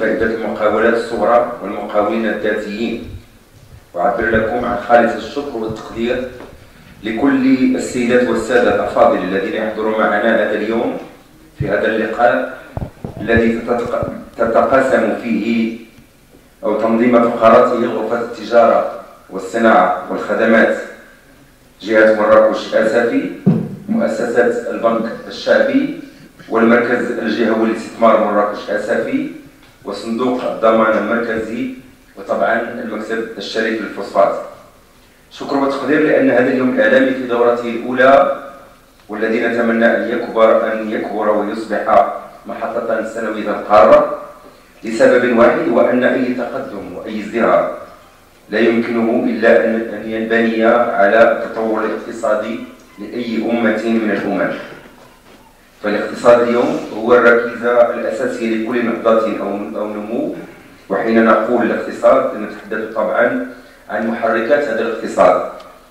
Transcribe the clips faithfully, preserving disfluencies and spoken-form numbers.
فائدة المقاولات الصغرى والمقاولين الذاتيين، وأعبر لكم عن خالص الشكر والتقدير لكل السيدات والسادة الأفاضل الذين يحضروا معنا هذا اليوم في هذا اللقاء الذي تتقاسم فيه أو تنظيم فقراته غرفة التجارة والصناعة والخدمات جهة مراكش آسفي، مؤسسة البنك الشعبي، والمركز الجهوي للاستثمار مراكش آسفي، وصندوق الضمان المركزي، وطبعا المكتب الشريف للفوسفات. شكر وتقدير لأن هذا اليوم الإعلامي في دورته الأولى والذي نتمنى أن يكبر أن يكبر ويصبح محطة سنوية القارة لسبب واحد، وأن أي تقدم وأي ازدهار لا يمكنه إلا أن ينبني على التطور الاقتصادي لأي أمة من الأمم. فالاقتصاد اليوم هو الركيزة الأساسية لكل نهضة أو نمو، وحين نقول الاقتصاد نتحدث طبعا عن محركات هذا الاقتصاد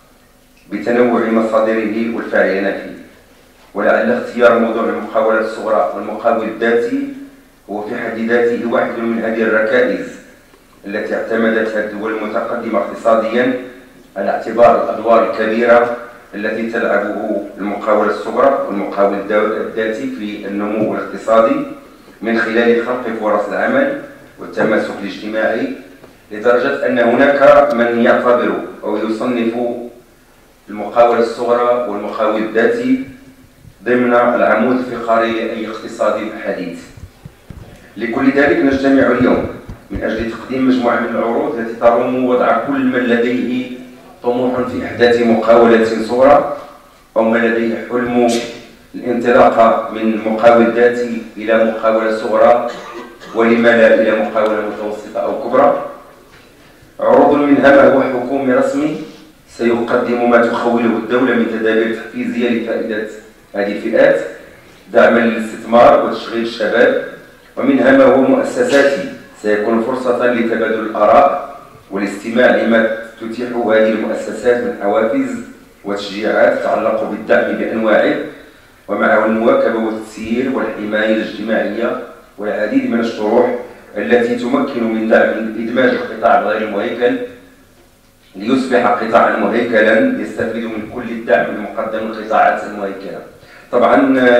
بتنوع مصادره والفاعلين فيه. ولعل اختيار موضوع المقاولات الصغرى والمقاول الذاتي هو في حد ذاته واحد من هذه الركائز التي اعتمدتها الدول المتقدمة اقتصاديا على اعتبار الأدوار الكبيرة التي تلعبه المقاولة الصغرى والمقاول الذاتي في النمو الاقتصادي من خلال خلق فرص العمل والتماسك الاجتماعي، لدرجة أن هناك من يعتبر أو يصنف المقاولة الصغرى والمقاول الذاتي ضمن العمود الفقري لأي اقتصاد حديث. لكل ذلك نجتمع اليوم من أجل تقديم مجموعة من العروض التي تروم وضع كل من لديه طموح في إحداث مقاولة صغرى أو من لديه حلم الانطلاق من مقاول ذاتي إلى مقاولة صغرى، ولما لا إلى مقاولة متوسطة أو كبرى. عروض منها ما هو حكومي رسمي سيقدم ما تخوله الدولة من تدابير تحفيزية لفائدة هذه الفئات دعما للاستثمار وتشغيل الشباب، ومنها ما هو مؤسساتي سيكون فرصة لتبادل الآراء والاستماع لما تتيحه هذه المؤسسات من حوافز وتشجيعات تتعلق بالدعم بأنواعه، ومعه المواكبة والتسيير والحماية الاجتماعية والعديد من الشروح التي تمكن من دعم إدماج القطاع الغير المهيكل ليصبح قطاعا مهيكلا يستفيد من كل الدعم المقدم للقطاعات المهيكلة. طبعا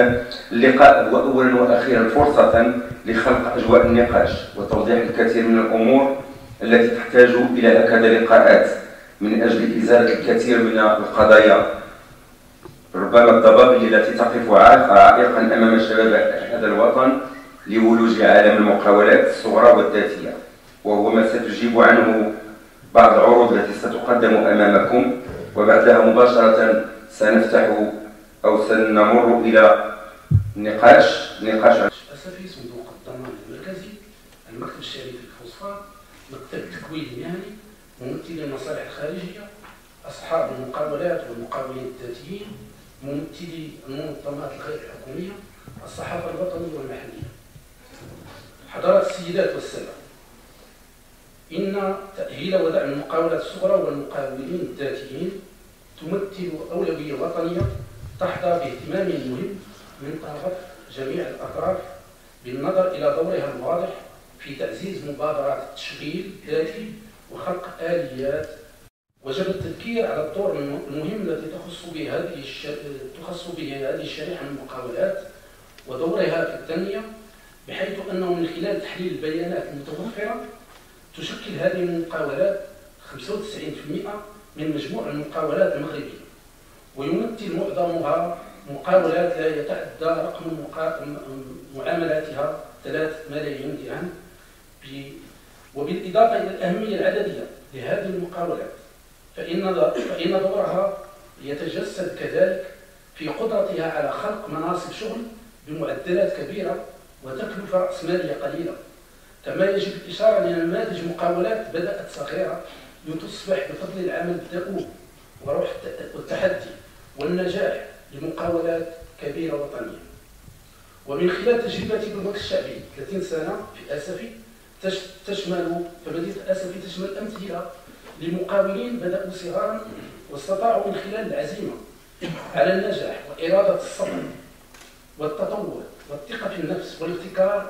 اللقاء هو أولا وأخيرا فرصة لخلق أجواء النقاش وتوضيح الكثير من الأمور التي تحتاج إلى هكذا لقاءات من أجل إزالة الكثير من القضايا ربما الضبابية التي تقف عائقا أمام شباب هذا الوطن لولوج عالم المقاولات الصغرى والذاتية، وهو ما ستجيب عنه بعض العروض التي ستقدم أمامكم، وبعدها مباشرة سنفتح أو سنمر إلى نقاش نقاش أسفي صندوق الضمان المركزي، المكتب الشريف للفوسفات، مكتب التكوين المهني، ممثلي المصالح الخارجية، أصحاب المقاولات والمقاولين الذاتيين، ممثلي المنظمات الغير الحكومية، الصحافة الوطنية والمحلية. حضرات السيدات والسادة، إن تأهيل ودعم المقاولات الصغرى والمقاولين الذاتيين تمثل أولوية وطنية تحظى باهتمام مهم من طرف جميع الأطراف بالنظر إلى دورها الواضح في تعزيز مبادرات التشغيل الذاتي وخلق آليات. وجب التذكير على الدور المهم الذي تخص به هذه تخص به هذه الشريحة من المقاولات ودورها في التنمية، بحيث أنه من خلال تحليل البيانات المتوفرة تشكل هذه المقاولات خمسة وتسعين بالمئة من مجموع المقاولات المغربية، ويمثل معظمها مقاولات لا يتعدى رقم معاملاتها ثلاثة ملايين درهم، وبالإضافة إلى الأهمية العددية لهذه المقاولات فإن فإن دورها يتجسد كذلك في قدرتها على خلق مناصب شغل بمعدلات كبيرة وتكلفة رأسمالية قليلة. كما يجب الإشارة لنماذج مقاولات بدأت صغيرة لتصبح بفضل العمل الدؤوب وروح التحدي والنجاح لمقاولات كبيرة وطنية. ومن خلال تجربتي بالبنك الشعبي ثلاثين سنة في آسفي تشمل فمدينة آسفي تشمل أمثلة لمقاولين بدأوا صغارا واستطاعوا من خلال العزيمة على النجاح وإرادة الصبر والتطور والثقة في النفس والابتكار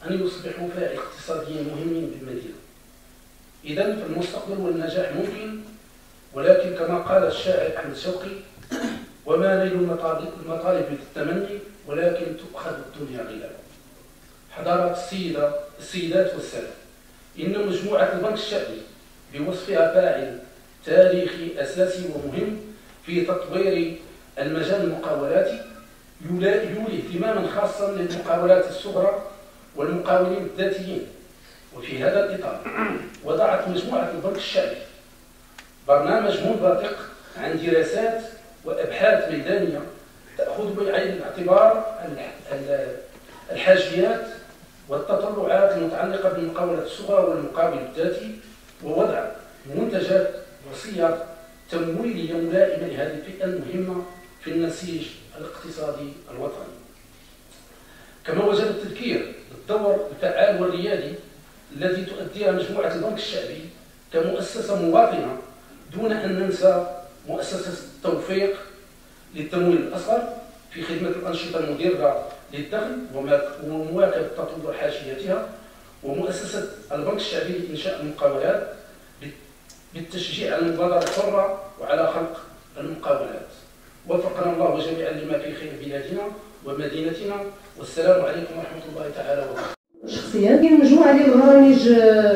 أن يصبحوا فاعل اقتصادي مهم بالمدينة. إذن فالمستقبل والنجاح ممكن، ولكن كما قال الشاعر أحمد شوقي: وما نيل المطالب بالتمني ولكن تؤخذ الدنيا غلابا. حضرات السيدة السيدات والسادة، إن مجموعة البنك الشعبي بوصفها فاعل تاريخي أساسي ومهم في تطوير المجال المقاولاتي يولي اهتماما خاصا للمقاولات الصغرى والمقاولين الذاتيين. وفي هذا الإطار وضعت مجموعة البنك الشعبي برنامج منبثق عن دراسات وأبحاث ميدانية تأخذ بعين الاعتبار الحاجيات والتطلعات المتعلقة بالمقاولات الصغرى والمقاول الذاتي، ووضع منتجات وصيغ تمويلية ملائمة لهذه الفئة المهمة في النسيج الاقتصادي الوطني. كما وجب التذكير بالدور الفعال والريادي الذي تؤديه مجموعة البنك الشعبي كمؤسسة مواطنة، دون أن ننسى مؤسسة التوفيق للتمويل الأصغر في خدمة الأنشطة المدرة للدخل ومواكبة تطور حاجياتها، ومؤسسة البنك الشعبي لإنشاء المقاولات بالتشجيع على المبادرة الحرة وعلى خلق المقاولات. وفقنا الله جميعا لما في خير بلادنا ومدينتنا، والسلام عليكم ورحمة الله تعالى وبركاته. شخصيا كاين مجموعة ديال البرامج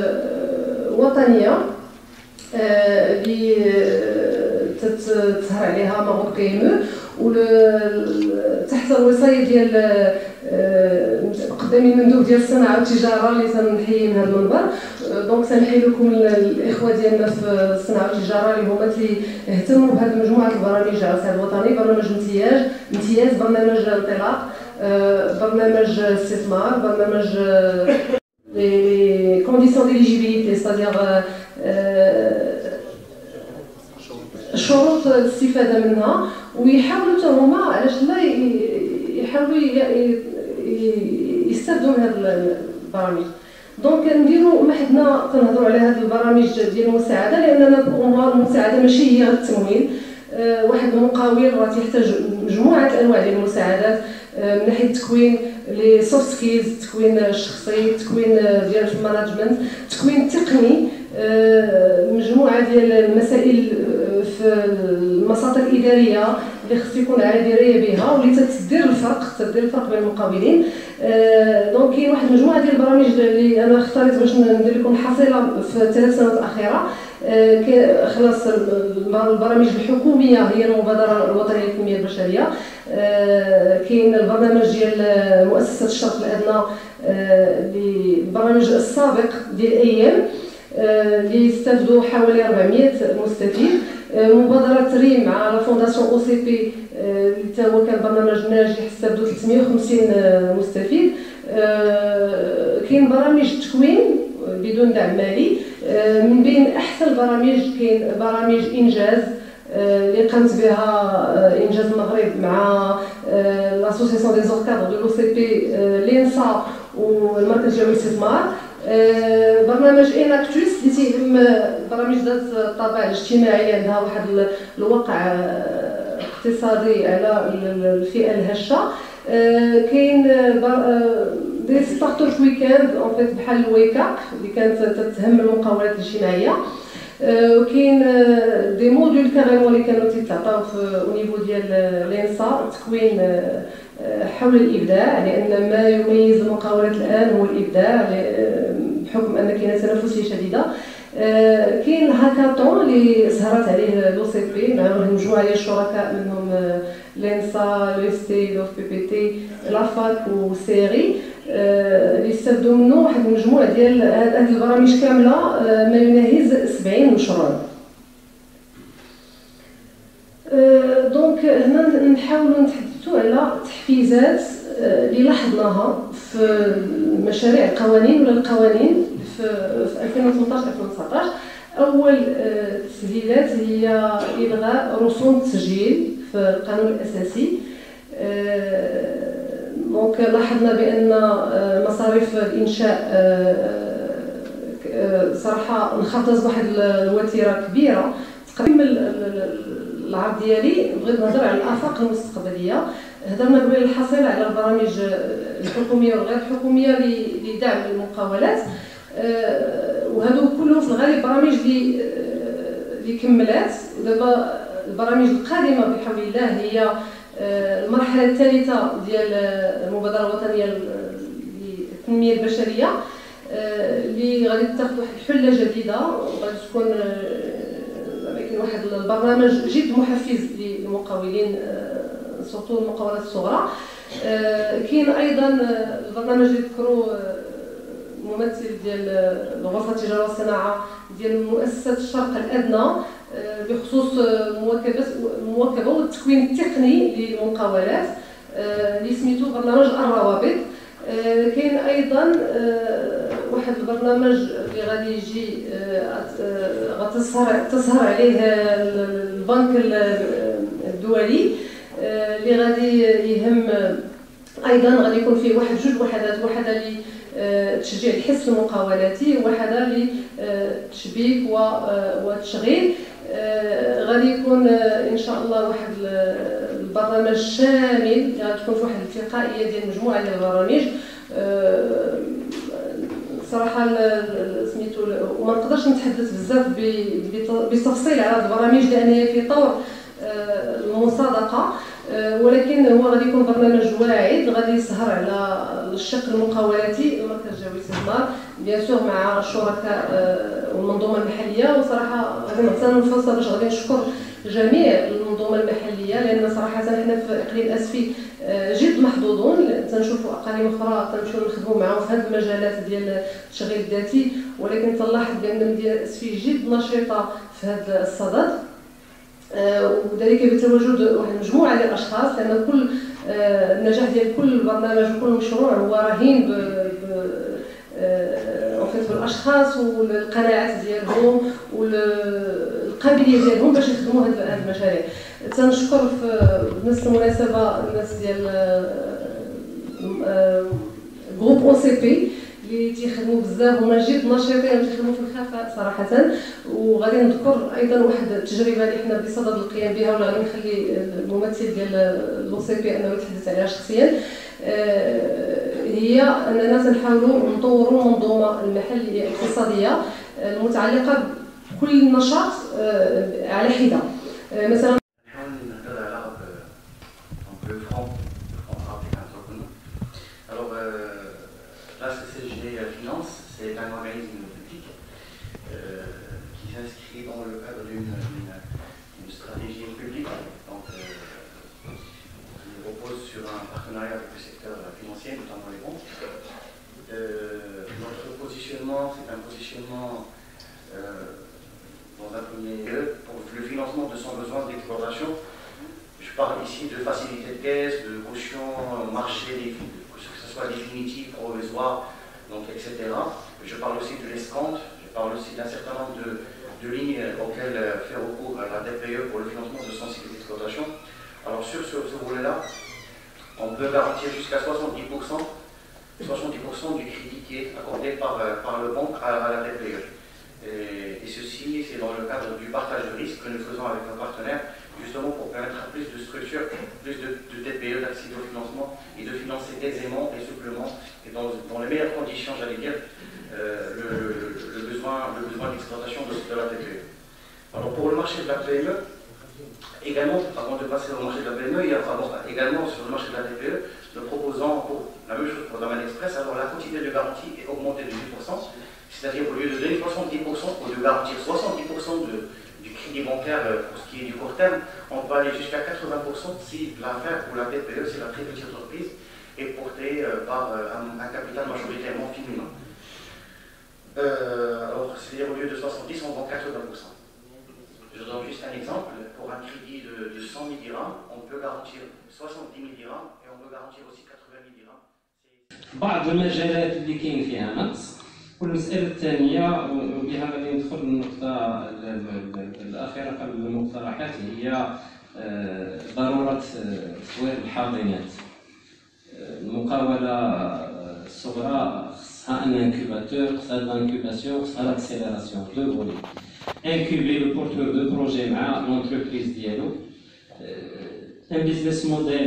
وطنية اللي تظهر عليها ماغوب بي ام او تحت الوصايه ديال قدامي المندوب ديال الصناعه والتجاره اللي تنحيي من هذا المنبر. دونك تنحيي لكم الاخوه ديالنا في الصناعه والتجاره اللي هما اللي اهتموا بهذه مجموعه البرامج على الصعيد الوطني. برنامج امتياز امتياز برنامج انطلاق، برنامج استثمار، برنامج les conditions d'éligibilité, c'est-à-dire شروط الاستفاده منها، ويحاولوا حتى هما علاش لا يحاولوا يستافدوا من هذه البرامج. دونك نديروا ما حدنا تنهضروا على هذه البرامج ديال المساعده، لاننا بغوا المساعده ماشي هي التمويل. أه واحد المقاول راه تيحتاج مجموعه الانواع ديال المساعدات، أه من ناحيه تكوين لي سوفت سكيلز، التكوين الشخصي، التكوين ديال المانجمنت، التكوين التقني، أه مجموعه ديال المسائل في المساطر الاداريه اللي خص يكون على درايه بها واللي تدير الفرق تدير الفرق بين المقاولين. أه دونك كاين واحد المجموعه ديال البرامج اللي انا اختاريت باش ندير لكم حصيله في الثلاث سنوات الاخيره. أه خلاص البرامج الحكوميه هي المبادره الوطنيه للتنميه البشريه. أه كاين البرنامج ديال مؤسسه الشرق الادنى، أه البرنامج السابق ديال ايام اللي استفدوا حوالي أربعمائة مستفيد. مبادرة ريم مع لا فونداسيون او سي بي اللي حتى هو كان برنامج ناجح، استفدوا ثلاثمائة وخمسين مستفيد. كاين برامج تكوين بدون دعم مالي. من بين احسن البرامج كاين برامج انجاز اللي قامت بها انجاز المغرب مع لاسوسياسيون دي زوركادر دو لو سي بي، لينسا والمركز الجوي للاستثمار. برنامج اناكتوس اللي تيهم برامج ذات الطابع الاجتماعي، عندها واحد الوقع اقتصادي على الفئه الهشه. كاين دي ستارتر ويكاند اون فيت بحال الويكاب اللي كانت تتهم المقاولات الاجتماعيه. وكاين دي موديول كاريمون اللي كانوا تيتعطاو في نيفو ديال لينسا، تكوين حول الابداع، لان ما يميز المقاولات الان هو الابداع بحكم ان كاينه تنافسيه شديده. كاين هاكاطون اللي سهرات عليه لو سي بي مع مجموعه ديال الشركاء منهم لينسا، لو سي، لو بي بي تي، لافاك وسيري، اللي استفدوا منه واحد المجموعه ديال هذه البرامج كامله ما يناهز سبعين مشروع. دونك هنا نحاولوا نتحدثوا على تحفيزات اللي لاحظناها في مشاريع القوانين ولا القوانين في ألفين وثمنطاش ألفين وتسعطاش. اول تسهيلات هي الغاء رسوم التسجيل في القانون الاساسي. دونك لاحظنا بان مصاريف الانشاء صراحه انخفضت بواحد الوتيره كبيره. تقريبا العرض ديالي بغيت نهضر على الافاق المستقبليه. هضرنا قبل الحصيله على البرامج الحكوميه والغير الحكوميه لدعم المقاولات، وهذو كلهم في الغالب برامج اللي اللي كملات. ودابا البرامج القادمه بحول الله هي المرحله الثالثه ديال المبادره الوطنيه للتنميه البشريه، اللي غادي تاخذ واحد الحله جديده، وغادي تكون يمكن واحد البرنامج جد محفز للمقاولين سورتو المقاولات الصغرى. كاين ايضا البرنامج اللي ذكروه الممثل ديال غرفه التجاره والصناعه ديال مؤسسه الشرق الادنى بخصوص المواكبه المواكبه والتكوين التقني للمقاولات اللي سميتو برنامج الروابط. كاين ايضا واحد البرنامج اللي غادي يجي غتسهر تسهر عليه البنك الدولي، اللي غادي يهم ايضا غادي يكون فيه واحد جوج وحدات، وحده لتشجيع الحس المقاولاتي وحده للتشبيك والتشغيل. غادي يكون ان شاء الله واحد البرنامج شامل، غادي تكون في واحد التقائيه ديال مجموعه ديال البرامج صراحه سميتو، وما نقدرش نتحدث بزاف بتفصيل على هذه البرامج لان هي في طور المصادقه، ولكن هو غادي يكون برنامج واعد غادي يسهر على الشق المقاولاتي المركز الجوي للاستثمار بيان سور مع الشركاء والمنظومه المحليه. وصراحه غادي نغتنم الفرصه باش غادي نشكر جميع المنظومه المحليه، لان صراحه حنا في اقليم اسفي جد محظوظون، تنشوفوا اقاليم اخرى تنمشيو نخدموا معاهم في هذه المجالات ديال التشغيل الذاتي، ولكن تنلاحظ بان مدينه اسفي جد نشيطه في هذا الصدد، وذلك بتواجد واحد المجموعه ديال الاشخاص، لان كل النجاح ديال كل برنامج وكل مشروع هو رهين ب بالاشخاص والقناعات ديالهم والقابليه ديالهم باش يخدموا هذه المشاريع. تنشكر في بنفس المناسبه الناس ديال جروب او سي بي اللي تيخدموا بزاف، هما جد نشيطين وتيخدموا في الخفاء صراحه. وغادي نذكر ايضا واحد التجربه اللي حنا بصدد القيام بها، ولا غادي نخلي الممثل ديال الاو سي بي انه يتحدث عليها شخصيا. هي اننا تنحاولوا نطوروا المنظومه المحليه الاقتصاديه المتعلقه بكل نشاط على حده. مثلا la C C G Finance, c'est un organisme public euh, qui s'inscrit dans le cadre d'une stratégie publique. Donc, euh, qui repose sur un partenariat avec le secteur financier, notamment les banques. Euh, notre positionnement, c'est un positionnement euh, dans un premier lieu pour le financement de son besoin d'exploitation. Je parle ici de facilité de caisse, de caution, marché, que ce soit définitif, provisoire, donc et cetera. Je parle aussi de l'escompte, je parle aussi d'un certain nombre de, de lignes auxquelles fait recours la D P E pour le financement de son cycle d'exploitation. Alors sur ce, ce volet-là, on peut garantir jusqu'à soixante-dix pour cent, soixante-dix pour cent du crédit qui est accordé par, par le banque à, à la D P E. Et, et ceci, c'est dans le cadre du partage de risque que nous faisons avec nos partenaires, justement pour permettre à plus de structures, plus de, de D P E d'accéder au financement et de financer aisément et souplement et dans, dans les meilleures conditions, j'allais dire, euh, le, le, le besoin, le besoin d'exploitation de, de la D P E. Alors pour le marché de la P M E, également, avant de passer au marché de la P M E, il y a également sur le marché de la D P E, nous proposons pour la même chose pour Domaine Express, alors la quantité de garantie est augmentée de dix pour cent, c'est-à-dire au lieu de donner soixante-dix pour cent, pour de garantir soixante-dix pour cent de du crédit bancaire pour ce qui est du court terme, on peut aller jusqu'à quatre-vingts pour cent si l'affaire pour la D P E, c'est la très petite entreprise, est portée par un, un capital majoritairement féminin. Euh, alors, c'est-à-dire au lieu de soixante-dix, on vend quatre-vingts pour cent. Je donne juste un exemple. Pour un crédit de, de cent mille dirhams, on peut garantir soixante-dix mille dirhams et on peut garantir aussi quatre-vingt mille dirhams. بعض المجالات اللي كاين فيها نقص. والمسألة الثانية وبها غادي ندخل النقطة الأخيرة قبل المقترحات هي ضرورة تطوير الحاضنات. المقاولة الصغرى خصها ان انكوباتور، خصها لانكوباسيون، خصها لاكسيليراسيون، دو فولي. انكوبي لو بورتور دو بروجي مع لونتربريز ديالو، ان بيزنس موديل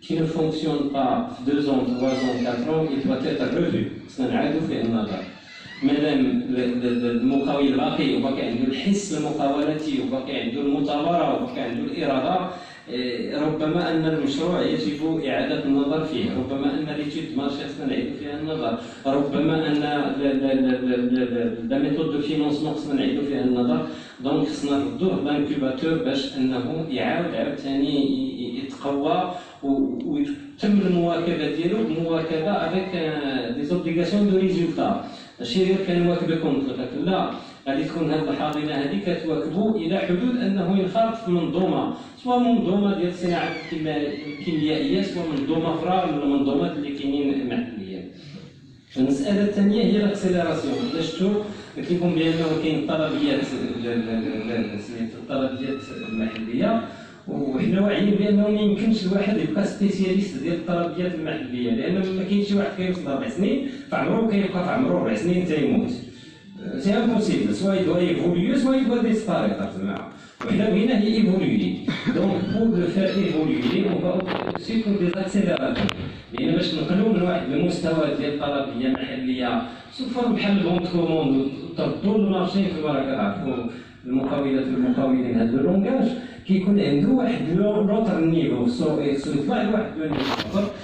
qui ne fonctionne pas deux ans, trois ans, quatre ans, il doit être revu. سنعاد في النظر. مادام المقاول باقي وباقي عنده الحس المقاولاتي وباقي عنده المثابرة وباقي عنده الإرادة، ربما أن المشروع يجب إعادة النظر فيه، ربما أن ليتيود مارشي خصنا نعيدو فيها النظر، ربما أن لا ميثود دو فينونسمون خصنا نعيدو فيها النظر. دونك خصنا نردوه لانكوباتور باش أنه يعاود عاوتاني يتقوى وتم المواكبة ديالو بمواكبة افيك دي زوبليغاسيون دو ريزولتا. ماشي غير كنواكبكم لا، غادي تكون هذه الحاضنه هذه كتواكبوا الى حدود انه ينخرط في منظومه، سواء منظومه ديال الصناعه الكيميائيه سواء منظومه اخرى من المنظومات اللي كاينين محليا. المساله الثانيه هي الاكسيليراسيون. الا شفتوا كيكون بانه كاين طلبيات الطلبيات المحليه، وحنا واعيين بانه ما يمكنش الواحد يبقى سبيسياليست ديال الطلبيات المحليه، لان ما كاينش شي واحد كيوصل اربع سنين فعمرو كيبقى في عمرو اربع سنين حتى يموت. سي امبوسيبل، سوا يدوا ايفوليو سوا يدوا ديسباريتر جماعه، وحنا بغينا هي ايفوليي. دونك بور لو فير ايفوليي اون فا اوسي كون دي اكسيليراتور، لان باش ننقلوا من واحد المستوى ديال الطلبيه محليه سو فورم بحال البونت كوموند وتردوا للمارشي كما راك عارفوا المقاولات والمقاولين هذا اللونغاج كيكون عنده واحد لوطر نيفو، سو يطلع لواحد لو نيفو